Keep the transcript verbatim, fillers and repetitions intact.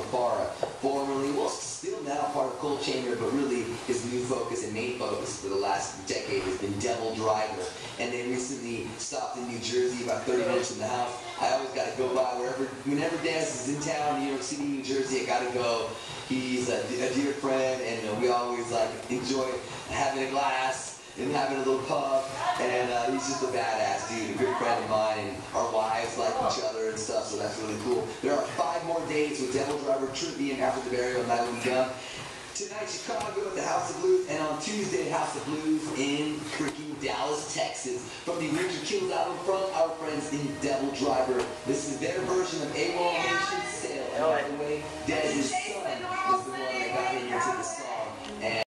Farah, formerly, well, still now part of Cold Chamber, but really his new focus and main focus for the last decade has been Devil Driver. And they recently stopped in New Jersey, about thirty minutes from the house. I always got to go by wherever, whenever Daz is in town, New York City, New Jersey, I got to go. He's a, a dear friend, and uh, we always like enjoy having a glass and having a little pub, and uh, he's just a badass dude, a good friend of mine, and our wives like each other and stuff, so that's really cool. There are five more dates with Devil Driver Tribute after the burial, and that will be done. Tonight, Chicago at the House of Blues, and on Tuesday, House of Blues in freaking Dallas, Texas. From the Ranger Kills album from our friends in Devil Driver. This is their version of AWOL Nation Sail. And by the way, Dez's son is the one that got him into the song. And